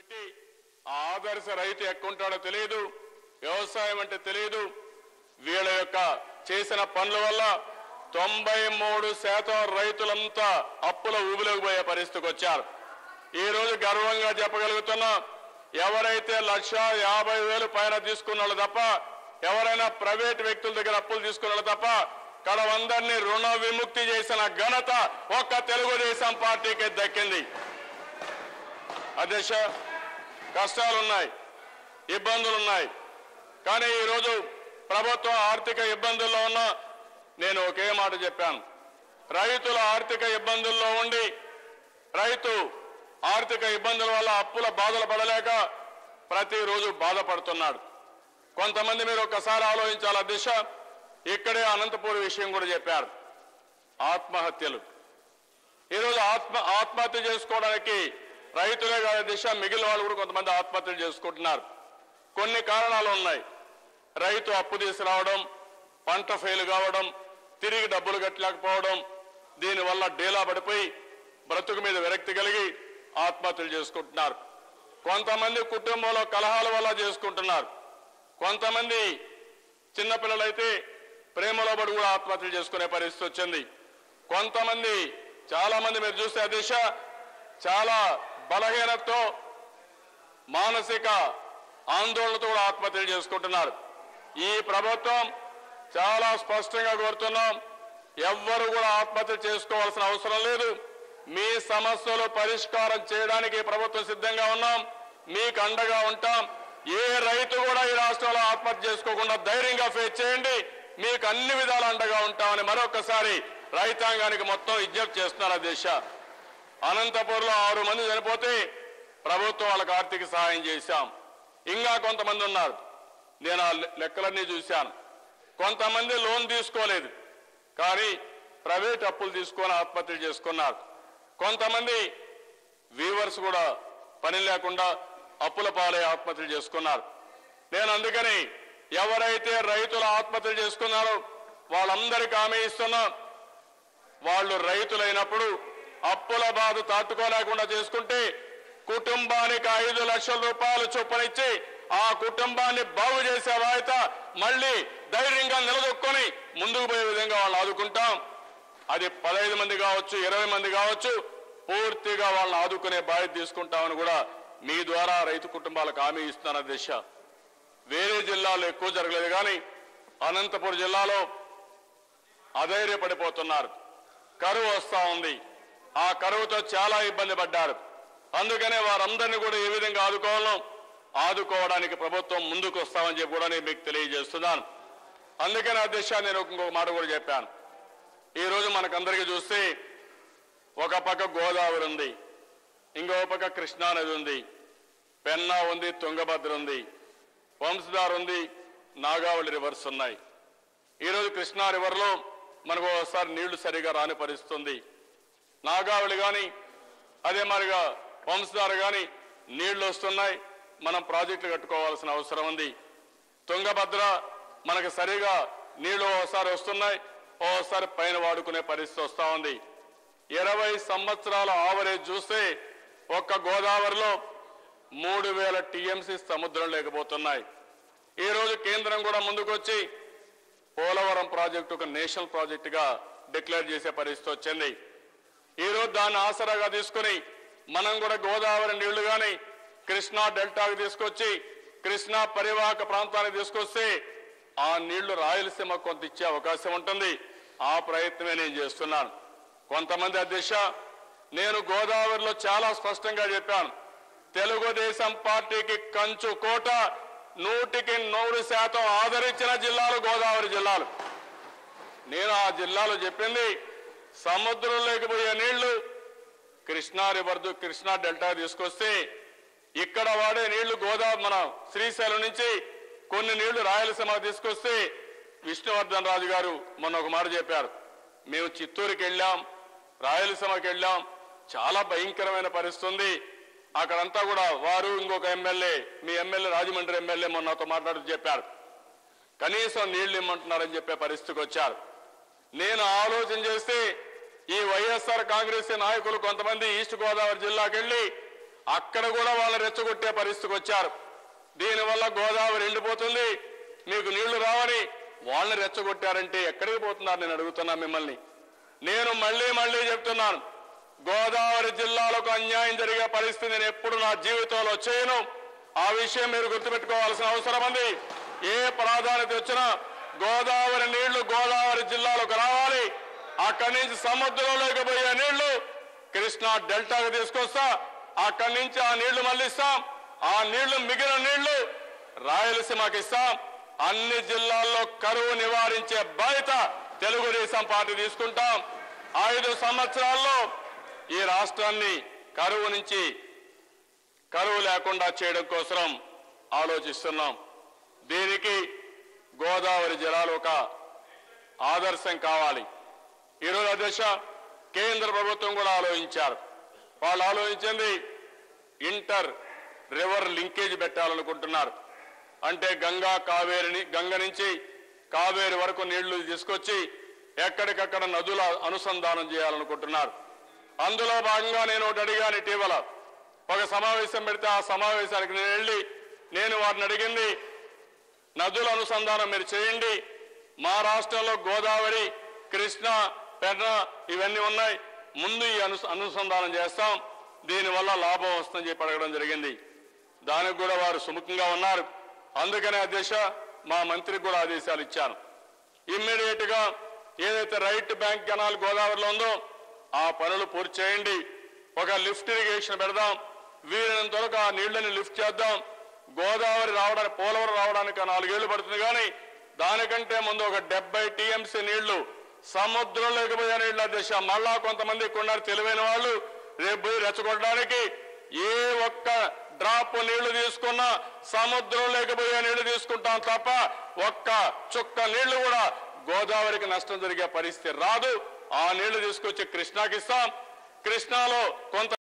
పెట్టి ఆదర్శ రైతు ఎక్కుంటాడో తెలియదు, వ్యవసాయం అంటే తెలియదు. వీళ్ళ యొక్క చేసిన పనుల వల్ల 93% రైతులంతా అప్పుల ఊబిలోకి పోయే పరిస్థితికి వచ్చారు. ఈ రోజు గర్వంగా చెప్పగలుగుతున్నా, ఎవరైతే 1,50,000 పైన తీసుకున్న వాళ్ళు తప్ప, ఎవరైనా ప్రైవేట్ వ్యక్తుల దగ్గర అప్పులు తీసుకున్న వాళ్ళు తప్ప అందరినీ రుణ విముక్తి చేసిన ఘనత ఒక్క తెలుగుదేశం పార్టీకి దక్కింది. అధ్యక్ష, కష్టాలున్నాయి, ఇబ్బందులున్నాయి. కానీ ఈరోజు ప్రభుత్వం ఆర్థిక ఇబ్బందుల్లో ఉన్న నేను ఒకే మాట చెప్పాను, రైతుల ఆర్థిక ఇబ్బందుల్లో ఉండి రైతు ఆర్థిక ఇబ్బందుల వల్ల అప్పుల బాధలు పడలేక ప్రతిరోజు బాధపడుతున్నాడు. కొంతమంది మీరు ఒక్కసారి ఆలోచించాలి అధ్యక్ష, ఇక్కడే అనంతపూర్ విషయం కూడా చెప్పారు, ఆత్మహత్యలు. ఈరోజు ఆత్మహత్య చేసుకోవడానికి రైతులే కాదు అధ్యక్ష, మిగిలిన వాళ్ళు కూడా కొంతమంది ఆత్మహత్యలు చేసుకుంటున్నారు. కొన్ని కారణాలు ఉన్నాయి. రైతు అప్పు తీసుకురావడం, పంట ఫెయిల్ కావడం, తిరిగి డబ్బులు కట్టలేకపోవడం, దీనివల్ల డేలా పడిపోయి బ్రతుకు మీద విరక్తి కలిగి ఆత్మహత్యలు చేసుకుంటున్నారు. కొంతమంది కుటుంబంలో కలహాల వల్ల చేసుకుంటున్నారు. కొంతమంది చిన్నపిల్లలైతే ప్రేమలో పడి కూడా ఆత్మహత్యలు చేసుకునే పరిస్థితి వచ్చింది. కొంతమంది చాలా మంది మీరు చూస్తే అధ్యక్ష చాలా బలహీనతతో మానసిక ఆందోళనతో కూడా ఆత్మహత్యలు చేసుకుంటున్నారు. ఈ ప్రభుత్వం చాలా స్పష్టంగా కోరుతున్నాం, ఎవ్వరు కూడా ఆత్మహత్య చేసుకోవాల్సిన అవసరం లేదు. మీ సమస్యలు పరిష్కారం చేయడానికి ప్రభుత్వం సిద్ధంగా ఉన్నాం, మీకు అండగా ఉంటాం. ఏ రైతు కూడా ఈ రాష్ట్రంలో ఆత్మహత్య చేసుకోకుండా ధైర్యంగా ఫేస్ చేయండి, మీకు అన్ని విధాలు అండగా ఉంటామని మరొకసారి రైతాంగానికి మొత్తం విజ్ఞప్తి చేస్తున్నారు అధ్యక్ష. అనంతపూర్లో 6 మంది చనిపోతే ప్రభుత్వం వాళ్ళకి ఆర్థిక సహాయం చేశాం. ఇంకా కొంతమంది ఉన్నారు, నేను ఆ లెక్కలన్నీ చూశాను. కొంతమంది లోన్ తీసుకోలేదు కానీ ప్రైవేట్ అప్పులు తీసుకొని ఆత్మహత్యలు చేసుకున్నారు. కొంతమంది వీవర్స్ కూడా పని లేకుండా అప్పుల పాలై ఆత్మహత్యలు చేసుకున్నారు. నేను అందుకని ఎవరైతే రైతులు ఆత్మహత్యలు చేసుకున్నారో వాళ్ళందరికీ హామీ ఇస్తున్నా, వాళ్ళు రైతులైనప్పుడు అప్పుల బాధ తట్టుకోలేకుండా చేసుకుంటే కుటుంబానికి 5 లక్షల రూపాయలు చొప్పునిచ్చి ఆ కుటుంబాన్ని బాగు చేసే బాధ్యత మళ్ళీ ధైర్యంగా నిలదొక్కుని ముందుకు పోయే విధంగా వాళ్ళు ఆదుకుంటాం. అది 15 మంది కావచ్చు, 20 మంది కావచ్చు, పూర్తిగా వాళ్ళని ఆదుకునే బాధ్యత తీసుకుంటామని కూడా మీ ద్వారా రైతు కుటుంబాలకు హామీ ఇస్తున్న దిశ. వేరే జిల్లాలో ఎక్కువ జరగలేదు కానీ అనంతపురం జిల్లాలో అధైర్యపడిపోతున్నారు. కరువు వస్తా ఉంది, ఆ కరువుతో చాలా ఇబ్బంది పడ్డారు. అందుకనే వారందరినీ కూడా ఏ విధంగా ఆదుకోవడానికి ప్రభుత్వం ముందుకు వస్తామని చెప్పి కూడా నేను మీకు తెలియజేస్తున్నాను. అందుకనే అధ్యక్ష నేను ఇంకొక మాట కూడా చెప్పాను. ఈరోజు మనకందరికీ చూస్తే ఒక పక్క గోదావరి ఉంది, ఇంకో పక్క కృష్ణా నది ఉంది, పెన్నా ఉంది, తుంగభద్ర ఉంది, వంశధార ఉంది, నాగావళి రివర్స్ ఉన్నాయి. ఈరోజు కృష్ణా రివర్లో మనకు ఒకసారి నీళ్లు సరిగా రాని పరిస్థితుంది. నాగావళి కానీ అదే మరిగా వంశధార కానీ నీళ్లు వస్తున్నాయి, మనం ప్రాజెక్టులు కట్టుకోవాల్సిన అవసరం ఉంది. తుంగభద్ర మనకు సరిగా నీళ్లు ఓసారి వస్తున్నాయి, ఓసారి పైన వాడుకునే పరిస్థితి వస్తూ ఉంది. 20 సంవత్సరాల ఆవరేజ్ చూస్తే ఒక్క గోదావరిలో 3000 టీఎంసీ సముద్రం లేకపోతున్నాయి. ఈరోజు కేంద్రం కూడా ముందుకొచ్చి పోలవరం ప్రాజెక్టు ఒక నేషనల్ ప్రాజెక్టుగా డిక్లేర్ చేసే పరిస్థితి వచ్చింది. ఈరోజు దాన్ని ఆసరాగా తీసుకుని మనం కూడా గోదావరి నీళ్లు కానీ కృష్ణా డెల్టాకు తీసుకొచ్చి కృష్ణా పరివాహక ప్రాంతానికి తీసుకొస్తే ఆ నీళ్లు రాయలసీమ కొంత ఇచ్చే అవకాశం ఉంటుంది. ఆ ప్రయత్నమే నేను చేస్తున్నాను. కొంతమంది అధ్యక్ష, నేను గోదావరిలో చాలా స్పష్టంగా చెప్పాను, తెలుగుదేశం పార్టీకి కంచు కోట, 100% ఆదరించిన జిల్లాలు గోదావరి జిల్లాలు. నేను ఆ జిల్లాలో చెప్పింది, సముద్రంలోకి పోయే నీళ్లు కృష్ణా రివర్ కృష్ణా డెల్టా తీసుకొస్తే ఇక్కడ వాడే నీళ్లు గోదావరి మన శ్రీశైలం నుంచి కొన్ని నీళ్లు రాయలసీమ తీసుకొస్తే విష్ణువర్ధన్ రాజు గారు మొన్న ఒక మాట చెప్పారు, మేము చిత్తూరుకి వెళ్ళాం, రాయలసీమకి వెళ్ళాం, చాలా భయంకరమైన పరిస్థితి ఉంది అక్కడంతా కూడా. వారు ఇంకొక ఎమ్మెల్యే, మీ ఎమ్మెల్యే రాజమండ్రి ఎమ్మెల్యే మొన్నతో మాట్లాడుతూ చెప్పారు, కనీసం నీళ్లు ఇమ్మంటున్నారని చెప్పే పరిస్థితికి వచ్చారు. నేను ఆలోచన చేస్తే ఈ వైఎస్ఆర్ కాంగ్రెస్ నాయకులు కొంతమంది ఈస్ట్ గోదావరి జిల్లాకి వెళ్ళి అక్కడ కూడా వాళ్ళు రెచ్చగొట్టే పరిస్థితికి వచ్చారు. దీనివల్ల గోదావరి ఎండిపోతుంది, మీకు నీళ్లు రావని వాళ్ళని రెచ్చగొట్టారంటే ఎక్కడికి పోతున్నారు నేను అడుగుతున్నా మిమ్మల్ని. నేను మళ్ళీ చెప్తున్నాను, గోదావరి జిల్లాలకు అన్యాయం జరిగే పరిస్థితి నేను ఎప్పుడు నా జీవితంలో చేయను. ఆ విషయం మీరు గుర్తుపెట్టుకోవాల్సిన అవసరం ఉంది. ఏ ప్రాధాన్యత వచ్చినా గోదావరి నీళ్లు గోదావరి జిల్లాలకు రావాలి. అక్కడి నుంచి సముద్రంలోకి పోయే నీళ్లు కృష్ణా డెల్టాకు తీసుకొస్తా, అక్కడి నుంచి ఆ నీళ్లు మళ్ళిస్తాం. ఆ నీళ్లు మిగిలిన నీళ్లు రాయలసీమకి ఇస్తాం. అన్ని జిల్లాల్లో కరువు నివారించే బాధ్యత తెలుగుదేశం పార్టీ తీసుకుంటాం. 5 సంవత్సరాల్లో ఈ రాష్ట్రాన్ని కరువు లేకుండా చేయడం కోసం ఆలోచిస్తున్నాం. దీనికి గోదావరి జలాలు ఒక ఆదర్శం కావాలి. ఈరోజు అధ్యక్ష కేంద్ర ప్రభుత్వం కూడా ఆలోచించారు. వాళ్ళు ఆలోచించింది ఇంటర్ రివర్ లింకేజ్ పెట్టాలనుకుంటున్నారు. అంటే గంగ నుంచి కావేరి వరకు నీళ్లు తీసుకొచ్చి ఎక్కడికక్కడ నదుల అనుసంధానం చేయాలనుకుంటున్నారు. అందులో భాగంగా నేను ఒకటి అడిగాను. ఇటీవల ఒక సమావేశం పెడితే ఆ సమావేశానికి నేను వారిని అడిగింది, నదుల అనుసంధానం మీరు చేయండి. మా రాష్ట్రంలో గోదావరి, కృష్ణ, పెన్నా ఇవన్నీ ఉన్నాయి, ముందు ఈ అనుసంధానం చేస్తాం, దీనివల్ల లాభం వస్తుందని చెప్పి అడగడం జరిగింది. దానికి కూడా వారు సుముఖంగా ఉన్నారు. అందుకనే అధ్యక్ష మా మంత్రికి కూడా ఆదేశాలు ఇచ్చాను. ఇమ్మీడియట్ గా ఏదైతే రైట్ బ్యాంక్ కెనాల్ గోదావరిలో ఉందో ఆ పనులు పూర్తి చేయండి. ఒక లిఫ్ట్ ఇరిగేషన్ పెడదాం, వీలైనంత వరకు ఆ నీళ్లని లిఫ్ట్ చేద్దాం. గోదావరి రావడానికి, పోలవరం రావడానికి 4 ఏళ్లు పడుతుంది, కానీ దానికంటే ముందు ఒక 70 TMC నీళ్లు సముద్రంలోకి పోయే నీళ్లు అధ్యక్ష. మళ్ళా కొంతమంది కొన్నారు తెలివైన వాళ్ళు, రేపు పోయి రెచ్చగొట్టడానికి ఏ ఒక్క డ్రాప్ నీళ్లు తీసుకున్నా సముద్రంలోకి పోయే నీళ్లు తీసుకుంటాం తప్ప ఒక్క చుక్క నీళ్లు కూడా గోదావరికి నష్టం జరిగే పరిస్థితి రాదు. ఆ నీళ్లు తీసుకొచ్చి కృష్ణాకి ఇస్తాం. కృష్ణాలో కొంత